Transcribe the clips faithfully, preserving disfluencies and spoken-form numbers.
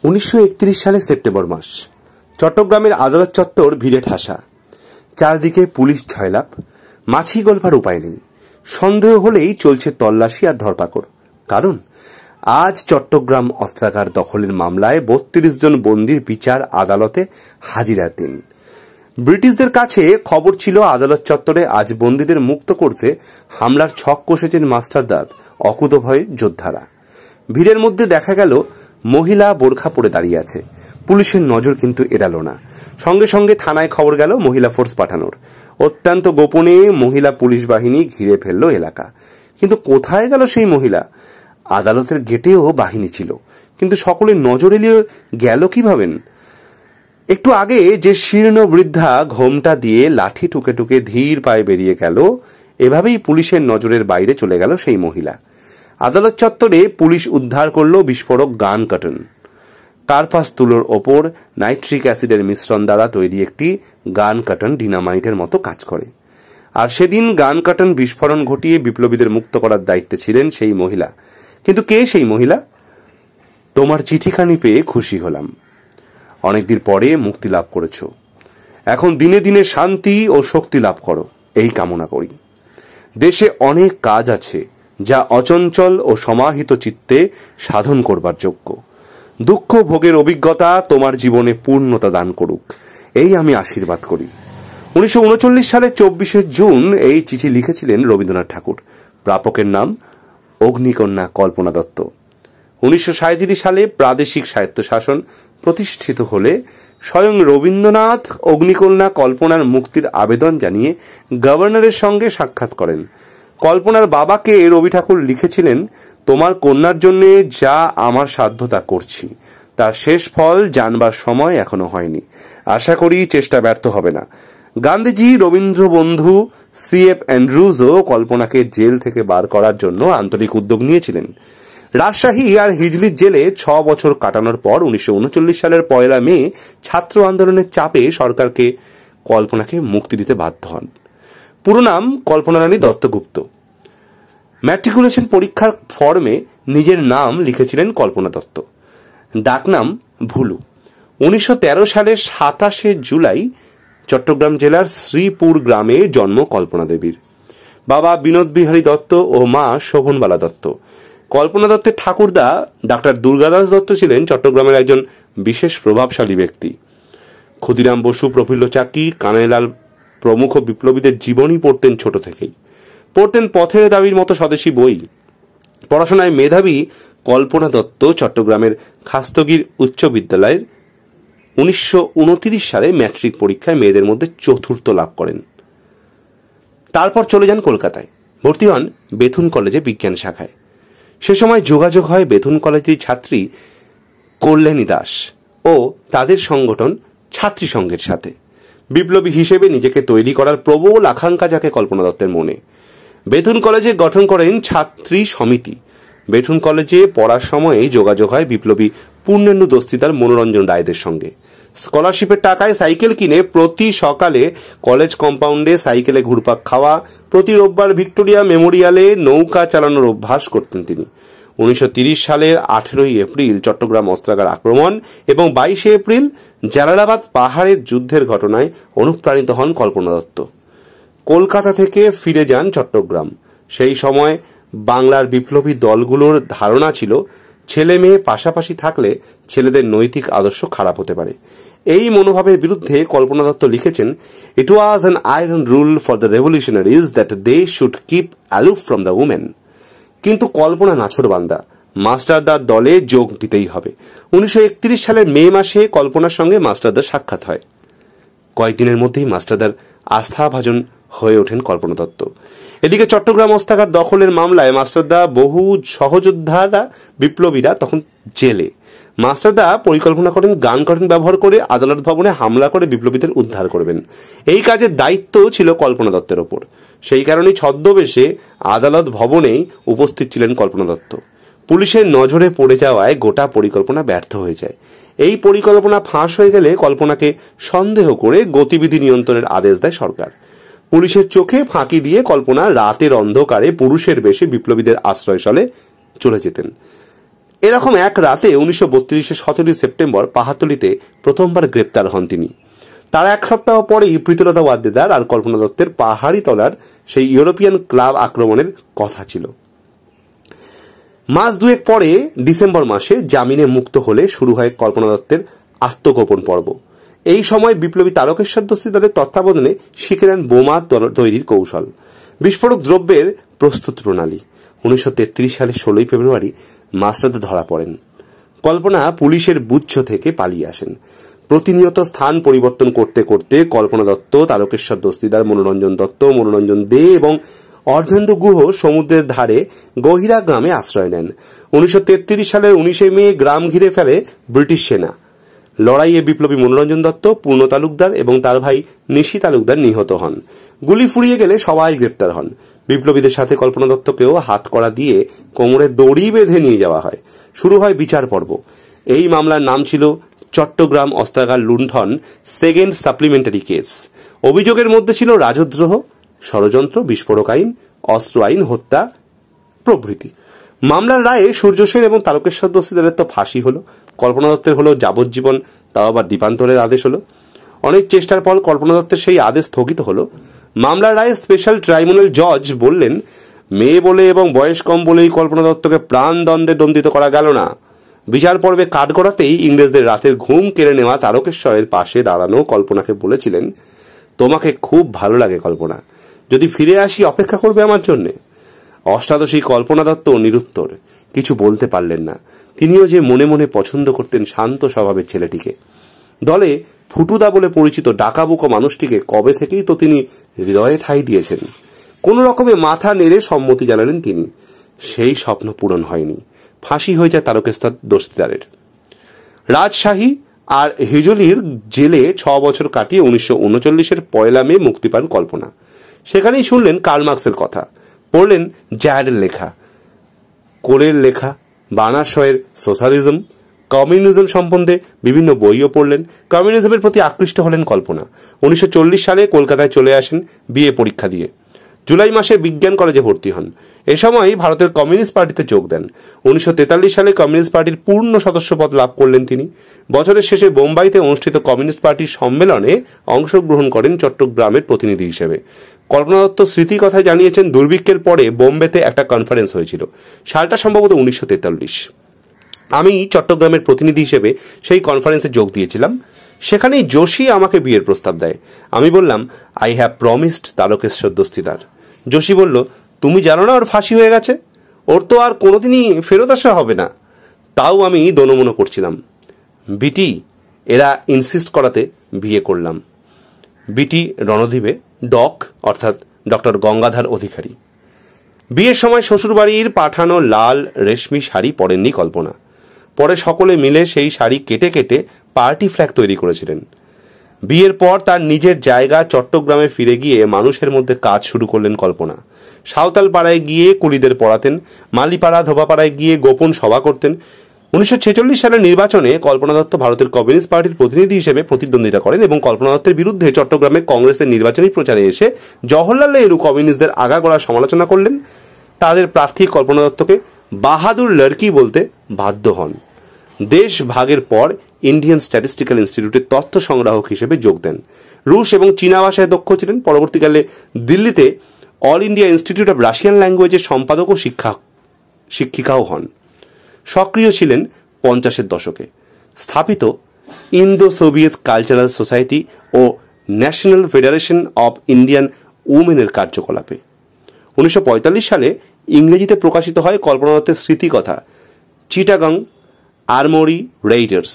উনিশশো একত্রিশ সালে সেপ্টেম্বর মাস, চট্টগ্রামের আদালত চত্বর ভিড়ে ঠাসা। চারদিকে পুলিশ ছয়লাভ, মাছি গল্পার উপায় নেই। সন্দেহ হলেই চলছে তল্লাশি আর ধরপাকড়। কারণ আজ চট্টগ্রাম অস্ত্রাগার দখলের মামলায় বত্রিশ জন বন্দীর বিচার আদালতে হাজিরার দিন। ব্রিটিশদের কাছে খবর ছিল আদালত চত্বরে আজ বন্দীদের মুক্ত করতে হামলার ছক কষেছেন মাস্টারদার অকুতভয় যোদ্ধারা। ভিড়ের মধ্যে দেখা গেল মহিলা বোরখা পরে দাঁড়িয়ে আছে। পুলিশের নজর কিন্তু এড়ালো না। সঙ্গে সঙ্গে থানায় খবর গেল মহিলা ফোর্স পাঠানোর। অত্যন্ত গোপনে মহিলা পুলিশ বাহিনী ঘিরে ফেলল এলাকা। কিন্তু কোথায় গেল সেই মহিলা? আদালতের গেটেও বাহিনী ছিল, কিন্তু সকলের নজর এলিয়ে গেল কি ভাবেন? একটু আগে যে শীর্ণ বৃদ্ধা ঘোমটা দিয়ে লাঠি টুকে টুকে ধীর পায়ে বেরিয়ে গেল, এভাবেই পুলিশের নজরের বাইরে চলে গেল সেই মহিলা। আদালত চত্বরে পুলিশ উদ্ধার করল বিস্ফোরক গান কাটন। কার্পাস তুলোর ওপর নাইট্রিক অ্যাসিডের মিশ্রণ দ্বারা তৈরি একটি গান কাটন ডিনামাইটের মতো কাজ করে। আর সেদিন গান কাটন বিস্ফোরণ ঘটিয়ে বিপ্লবীদের মুক্ত করার দায়িত্বে ছিলেন সেই মহিলা। কিন্তু কে সেই মহিলা? তোমার চিঠিখানি পেয়ে খুশি হলাম। অনেকদিন পরে মুক্তি লাভ করেছ। এখন দিনে দিনে শান্তি ও শক্তি লাভ করো, এই কামনা করি। দেশে অনেক কাজ আছে যা অচঞ্চল ও সমাহিত চিত্তে সাধন করবার যোগ্য। দুঃখ ভোগের অভিজ্ঞতা তোমার জীবনে পূর্ণতা দান করুক, এই আমি আশীর্বাদ করি। উনিশশো উনচল্লিশ সালে চব্বিশে জুন এই চিঠি লিখেছিলেন রবীন্দ্রনাথ ঠাকুর। প্রাপকের নাম অগ্নিকন্যা কল্পনা দত্ত। উনিশশো সাঁইত্রিশ সালে প্রাদেশিক স্বায়ত্তশাসন প্রতিষ্ঠিত হলে স্বয়ং রবীন্দ্রনাথ অগ্নিকন্যা কল্পনার মুক্তির আবেদন জানিয়ে গভর্নরের সঙ্গে সাক্ষাৎ করেন। কল্পনার বাবাকে রবি ঠাকুর লিখেছিলেন, তোমার কন্যার জন্য যা আমার সাধ্য তা করছি, তার শেষ ফল জানবার সময় এখনো হয়নি। আশা করি চেষ্টা ব্যর্থ হবে না। গান্ধীজি রবীন্দ্র বন্ধু সি এফ অ্যান্ড্রুজও কল্পনাকে জেল থেকে বার করার জন্য আন্তরিক উদ্যোগ নিয়েছিলেন। রাজশাহী আর হিজলির জেলে ছ বছর কাটানোর পর উনিশশো উনচল্লিশ সালের পয়লা মে ছাত্র আন্দোলনের চাপে সরকারকে কল্পনাকে মুক্তি দিতে বাধ্য হন। পুরো নাম কল্পনা রানী দত্তগুপ্ত। ম্যাট্রিকুলেশন পরীক্ষার ফর্মে নিজের নাম লিখেছিলেন কল্পনা দত্ত, ডাকনাম ভুলু। উনিশশো তেরো সালের সাতাশে জুলাই চট্টগ্রাম জেলার শ্রীপুর গ্রামে জন্ম কল্পনা দেবীর। বাবা বিনোদ বিহারী দত্ত ও মা শোভনবালা দত্ত। কল্পনা দত্তের ঠাকুরদা ডাক্তার দুর্গাদাস দত্ত ছিলেন চট্টগ্রামের একজন বিশেষ প্রভাবশালী ব্যক্তি। ক্ষুদিরাম বসু, প্রফুল্ল চাকি, কানাইলাল প্রমুখ বিপ্লবীদের জীবনী পড়তেন ছোট থেকেই। পড়তেন পথের দাবির মতো স্বদেশী বই। পড়াশোনায় মেধাবী কল্পনা দত্ত চট্টগ্রামের খাস্তগির উচ্চ বিদ্যালয়ের উনিশশো উনত্রিশ সালে ম্যাট্রিক পরীক্ষায় মেয়েদের মধ্যে চতুর্থ লাভ করেন। তারপর চলে যান কলকাতায়, ভর্তি হন বেথুন কলেজে বিজ্ঞান শাখায়। সে সময় যোগাযোগ হয় বেথুন কলেজের ছাত্রী কল্যাণী দাস ও তাদের সংগঠন ছাত্রী সংঘের সাথে। বিপ্লবী হিসেবে নিজেকে তৈরি করার প্রবল আকাঙ্ক্ষা যাকে কল্পনা দত্তের মনে। বেথুন কলেজে গঠন করেন ছাত্রী সমিতি। বেথুন কলেজে পড়ার সময়ে যোগাযোগ হয় বিপ্লবী পূর্ণেন্দু দস্তিদার, মনোরঞ্জন রায়দের সঙ্গে। স্কলারশিপের টাকায় সাইকেল কিনে প্রতি সকালে কলেজ কম্পাউন্ডে সাইকেলে ঘুরপাক খাওয়া, প্রতি রোববার ভিক্টোরিয়া মেমোরিয়ালে নৌকা চালানোর অভ্যাস করতেন তিনি। উনিশশো তিরিশ সালের আঠেরোই এপ্রিল চট্টগ্রাম অস্ত্রাগার আক্রমণ এবং বাইশে এপ্রিল জালালাবাদ পাহাড়ের যুদ্ধের ঘটনায় অনুপ্রাণিত হন কল্পনা দত্ত। কলকাতা থেকে ফিরে যান চট্টগ্রাম। সেই সময় বাংলার বিপ্লবী দলগুলোর ধারণা ছিল ছেলে মেয়ে পাশাপাশি থাকলে ছেলেদের নৈতিক আদর্শ খারাপ হতে পারে। এই মনোভাবের বিরুদ্ধে কল্পনা দত্ত লিখেছেন, it was an iron rule for the revolutionaries that they should keep aloof from the women. কিন্তু কল্পনা নাছোড়বান্দা, মাস্টারদার দলে যোগ দিতেই হবে। উনিশশো একত্রিশ সালের মে মাসে কল্পনার সঙ্গে মাস্টারদার সাক্ষাৎ হয়। কয়েকদিনের মধ্যেই মাস্টারদার আস্থাভাজন হয়ে ওঠেন কল্পনা দত্ত। এদিকে চট্টগ্রাম অস্ত্রাগার দখলের মামলায় মাস্টারদা বহু সহযোদ্ধারা বিপ্লবীরা তখন জেলে। মাস্টারদা পরিকল্পনা করেন গান কাটন ব্যবহার করে আদালত ভবনে হামলা করে বিপ্লবীদের উদ্ধার করবেন। এই কাজের দায়িত্ব ছিল কল্পনা দত্তের ওপর। সেই কারণেই ছদ্মবেশে আদালত ভবনেই উপস্থিত ছিলেন কল্পনা দত্ত। পুলিশের নজরে পড়ে যাওয়ায় গোটা পরিকল্পনা ব্যর্থ হয়ে যায়। এই পরিকল্পনা ফাঁস হয়ে গেলে কল্পনাকে সন্দেহ করে গতিবিধি নিয়ন্ত্রণের আদেশ দেয় সরকার। পুলিশের চোখে ফাঁকি দিয়ে কল্পনা রাতের অন্ধকারে পুরুষের বেশে বিপ্লবীদের আশ্রয়স্থলে চলে যেতেন। এরকম এক রাতে উনিশশো বত্রিশের সতেরোই সেপ্টেম্বর পাহাতলিতে প্রথমবার গ্রেপ্তার হন তিনি। তার এক সপ্তাহ পরেই প্রীতিলতা ওয়াদ্দেদার আর কল্পনা দত্তের পাহাড়ি তলার সেই ইউরোপিয়ান ক্লাব আক্রমণের কথা ছিল। মাস দুয়েক পরে ডিসেম্বর মাসে জামিনে মুক্ত হলে শুরু হয় কল্পনা দত্তের আত্মগোপন পর্ব। এই সময় বিপ্লবী তারকেশ্বর দস্তিদারের তত্ত্বাবধানে শিখে নেন বোমা তৈরির কৌশল, বিস্ফোরক দ্রব্যের প্রস্তুত প্রণালী। উনিশশো তেত্রিশ সালের ষোলোই ফেব্রুয়ারি মাস্টারদা ধরা পড়েন। কল্পনা পুলিশের বুচ্ছ থেকে পালিয়ে আসেন। প্রতিনিয়ত স্থান পরিবর্তন করতে করতে কল্পনা দত্ত, তারকেশ্বর দস্তিদার, মনোরঞ্জন দত্ত, মনোরঞ্জন দে এবং অর্ধেন্দু গুহ সমুদ্রের ধারে গহিরা গ্রামে আশ্রয় নেন। উনিশশো তেত্রিশ সালের উনিশে মে গ্রাম ঘিরে ফেলে ব্রিটিশ সেনা। লড়াইয়ে বিপ্লবী মনোরঞ্জন দত্ত, পূর্ণ তালুকদার এবং তার ভাই নিশি তালুকদার নিহত হন। গুলি ফুরিয়ে গেলে সবাই গ্রেপ্তার হন। বিপ্লবীদের সাথে কল্পনা দত্তকেও হাতকড়া দিয়ে কোমরে দড়ি বেঁধে নিয়ে যাওয়া হয়। শুরু হয় বিচার পর্ব। এই মামলার নাম ছিল চট্টগ্রাম অস্ত্রাগার লুণ্ঠন সেকেন্ড সাপ্লিমেন্টারি কেস। অভিযোগের মধ্যে ছিল রাজদ্রোহ, ষড়যন্ত্র, বিস্ফোরক আইন, অস্ত্র আইন, হত্যা প্রভৃতি। মামলার রায়ে সূর্য সেন এবং তারকেশ্বর দস্তিদারের তো ফাঁসি হলো, কল্পনা দত্তের হলো যাবজ্জীবন, তাও আবার দ্বীপান্তরের আদেশ হলো। অনেক চেষ্টার পর কল্পনা দত্তের সেই আদেশ স্থগিত হলো। মামলার রায়ে স্পেশাল ট্রাইব্যুনাল জজ বললেন, মেয়ে বলে এবং বয়স কম বলেই কল্পনা দত্তকে প্রাণদণ্ডে দণ্ডিত করা গেল না। বিচার পর্বে কাঠগড়াতেই ইংরেজদের রাতের ঘুম কেড়ে নেওয়া তারকেশ্বরের পাশে দাঁড়ানো কল্পনাকে বলেছিলেন, তোমাকে খুব ভালো লাগে কল্পনা, যদি ফিরে আসি অপেক্ষা করবে আমার জন্যে। অষ্টাদশী কল্পনা দত্ত নিরুত্তর, কিছু বলতে পারলেন না। তিনিও যে মনে মনে পছন্দ করতেন শান্ত স্বভাবের ছেলেটিকে। দলে ফুটুদা বলে পরিচিত ডাকাবুকো মানুষটিকে কবে থেকেই তো তিনি হৃদয়ে ঠাঁই দিয়েছেন। কোন রকমে মাথা নেড়ে সম্মতি জানালেন তিনি। সেই স্বপ্ন পূরণ হয়নি। ফাঁসি হয়ে যায় তারকেশ্বর দস্তিদারের। রাজশাহী আর হিজলির জেলে ছ বছর কাটিয়ে উনিশশো উনচল্লিশের পয়লা মে মুক্তি পান কল্পনা। সেখানেই শুনলেন কার্ল মার্কসের কথা, পড়লেন জায়ারের লেখা, কোরের লেখা, বার্নাশয়ের সোশ্যালিজম, কমিউনিজম সম্বন্ধে বিভিন্ন বইও পড়লেন। কমিউনিজমের প্রতি আকৃষ্ট হলেন কল্পনা। উনিশশো চল্লিশ সালে কলকাতায় চলে আসেন বিএ পরীক্ষা দিয়ে। জুলাই মাসে বিজ্ঞান কলেজে ভর্তি হন। এ সময় ভারতের কমিউনিস্ট পার্টিতে যোগ দেন। উনিশশো তেতাল্লিশ সালে কমিউনিস্ট পার্টির পূর্ণ সদস্যপদ লাভ করলেন তিনি। বছরের শেষে বোম্বাইতে অনুষ্ঠিত কমিউনিস্ট পার্টির সম্মেলনে অংশগ্রহণ করেন চট্টগ্রামের প্রতিনিধি হিসেবে। কল্পনা দত্ত স্মৃতি কথায় জানিয়েছেন, দুর্ভিক্ষের পরে বোম্বেতে একটা কনফারেন্স হয়েছিল। সালটা সম্ভবত উনিশশো তেতাল্লিশ। আমি চট্টগ্রামের প্রতিনিধি হিসেবে সেই কনফারেন্সে যোগ দিয়েছিলাম। সেখানেই যোশী আমাকে বিয়ের প্রস্তাব দেয়। আমি বললাম, I have promised Tarakeswar Dastidar. Joshi বলল, তুমি জানো না ওর ফাঁসি হয়ে গেছে, ওর তো আর কোনোদিনই ফেরত আসা হবে না। তাও আমি দোনমনো করছিলাম। বিটি এরা ইনসিস্ট করাতে বিয়ে করলাম। বিটি রণদ্বীপে ডক অর্থাৎ ডক্টর গঙ্গাধর অধিকারী। বিয়ের সময় শ্বশুরবাড়ির পাঠানো লাল রেশমি শাড়ি পরেননি কল্পনা। পরে সকলে মিলে সেই শাড়ি কেটে কেটে পার্টি ফ্ল্যাগ তৈরি করেছিলেন। বিয়ের পর তার নিজের জায়গা চট্টগ্রামে ফিরে গিয়ে মানুষের মধ্যে কাজ শুরু করলেন কল্পনা। সাঁওতাল পাড়ায় গিয়ে কুলিদের পড়াতেন, মালিপাড়া ধোবাপাড়ায় গিয়ে গোপন সভা করতেন। উনিশশো ছেচল্লিশ সালের নির্বাচনে কল্পনা দত্ত ভারতের কমিউনিস্ট পার্টির প্রতিনিধি হিসেবে প্রতিদ্বন্দ্বিতা করেন এবং কল্পনা দত্তের বিরুদ্ধে চট্টগ্রামে কংগ্রেসের নির্বাচনী প্রচারে এসে জওহরলাল নেহরু কমিউনিস্টদের আগাগোড়া সমালোচনা করলেন। তাদের প্রার্থী কল্পনা দত্তকে বাহাদুর লড়কি বলতে বাধ্য হন। দেশ ভাগের পর ইন্ডিয়ান স্ট্যাটিস্টিক্যাল ইনস্টিটিউটের তথ্য সংগ্রাহক হিসেবে যোগ দেন। রুশ এবং চীনা ভাষায় দক্ষ ছিলেন। পরবর্তীকালে দিল্লিতে All India Institute of Russian ল্যাঙ্গুয়েজের সম্পাদক ও শিক্ষা শিক্ষিকাও হন। সক্রিয় ছিলেন পঞ্চাশের দশকে স্থাপিত ইন্দো সোভিয়েত কালচারাল সোসাইটি ও ন্যাশনাল ফেডারেশন অব ইন্ডিয়ান উমেনের কার্যকলাপে। উনিশশো পঁয়তাল্লিশ সালে ইংরেজিতে প্রকাশিত হয় কল্পনা দত্তের স্মৃতিকথা Chittagong armoury raiders,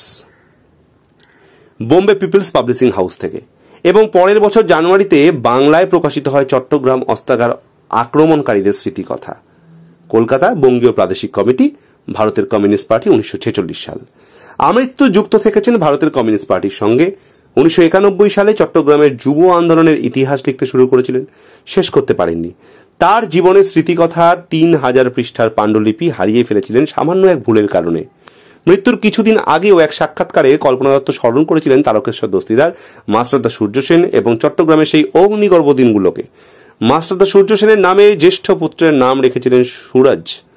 Bombay people's publishing house থেকে, এবং পরের বছর জানুয়ারিতে বাংলায় প্রকাশিত হয় চট্টগ্রাম অস্ত্রাগার আক্রমণকারীদের স্মৃতিকথা। কলকাতা, বঙ্গীয় প্রাদেশিক কমিটি, ভারতের কমিউনিস্ট পার্টি, উনিশশো ছেচল্লিশ সাল। আমৃত্যু যুক্ত থেকেছেন ভারতের কমিউনিস্ট পার্টির সঙ্গে। উনিশশো একানব্বই সালে চট্টগ্রামের যুব আন্দোলনের ইতিহাস লিখতে শুরু করেছিলেন, শেষ করতে পারেননি। তার জীবনের স্মৃতিকথার তিন হাজার পৃষ্ঠার পাণ্ডুলিপি হারিয়ে ফেলেছিলেন সামান্য এক ভুলের কারণে। মৃত্যুর কিছুদিন আগেও এক সাক্ষাৎকারে কল্পনা দত্ত স্মরণ করেছিলেন তারকেশ্বর দস্তিদার, মাস্টারদা সূর্য সেন এবং চট্টগ্রামের সেই অগ্নিগর্ভ দিনগুলোকে। মাস্টারদা সূর্য সেনের নামে জ্যেষ্ঠ পুত্রের নাম রেখেছিলেন সুরজ।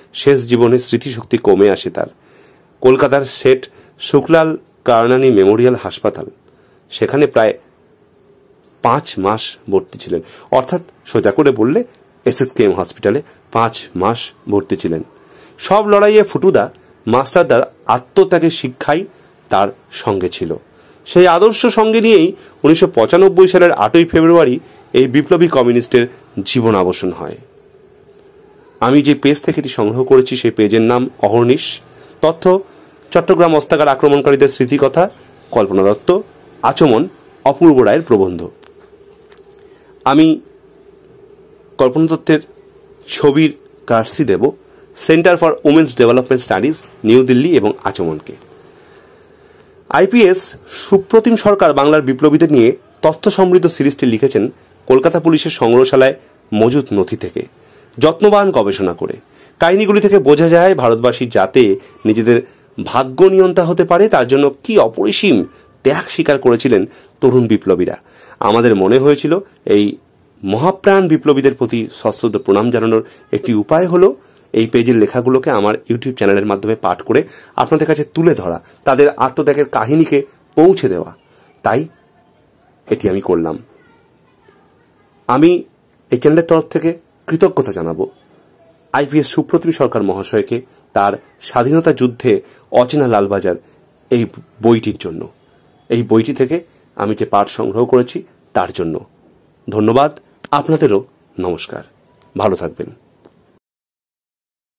শেষ জীবনে স্মৃতিশক্তি কমে আসে তার। কলকাতার সেট শুক্লাল কারনানি মেমোরিয়াল হাসপাতাল, সেখানে প্রায় পাঁচ মাস ভর্তি ছিলেন, অর্থাৎ সোজা করে বললে এসএসকেএম হসপিটালে পাঁচ মাস ভর্তি ছিলেন। সব লড়াইয়ে ফুটুদা মাস্টারদার আত্মত্যাগের শিক্ষাই তার সঙ্গে ছিল। সেই আদর্শ সঙ্গে নিয়েই উনিশশো পঁচানব্বই সালের আটই ফেব্রুয়ারি এই বিপ্লবী কমিউনিস্টের জীবন অবসান হয়। আমি যে পেজ থেকে এটি সংগ্রহ করেছি সেই পেজের নাম অহর্নিশ। তথ্য: চট্টগ্রাম অস্ত্রাগার আক্রমণকারীদের স্মৃতিকথা, কল্পনা দত্ত, আচমন, অপূর্ব রায়ের প্রবন্ধ। আমি কল্পনা দত্তের ছবির কার্সি দেব centre for women's development studies, New Delhi এবং আচমনকে। আইপিএস সুপ্রতিম সরকার বাংলার বিপ্লবীদের নিয়ে তথ্য সমৃদ্ধ সিরিজটি লিখেছেন কলকাতা পুলিশের সংগ্রহশালায় মজুত নথি থেকে, যত্নবান গবেষণা করে। কাহিনীগুলি থেকে বোঝা যায় ভারতবাসী যাতে নিজেদের ভাগ্য নিয়ন্তা হতে পারে তার জন্য কি অপরিসীম ত্যাগ স্বীকার করেছিলেন তরুণ বিপ্লবীরা। আমাদের মনে হয়েছিল এই মহাপ্রাণ বিপ্লবীদের প্রতি সশ্রদ্ধ প্রণাম জানানোর একটি উপায় হল এই পেজের লেখাগুলোকে আমার ইউটিউব চ্যানেলের মাধ্যমে পাঠ করে আপনাদের কাছে তুলে ধরা, তাদের আত্মত্যাগের কাহিনীকে পৌঁছে দেওয়া। তাই এটি আমি করলাম। আমি এই চ্যানেলের তরফ থেকে কৃতজ্ঞতা জানাবো আইপিএস সুপ্রতিম সরকার মহাশয়কে তার স্বাধীনতা যুদ্ধে অচেনা লালবাজার এই বইটির জন্য। এই বইটি থেকে আমি যে পাঠ সংগ্রহ করেছি তার জন্য ধন্যবাদ। আপনাদেরও নমস্কার, ভালো থাকবেন।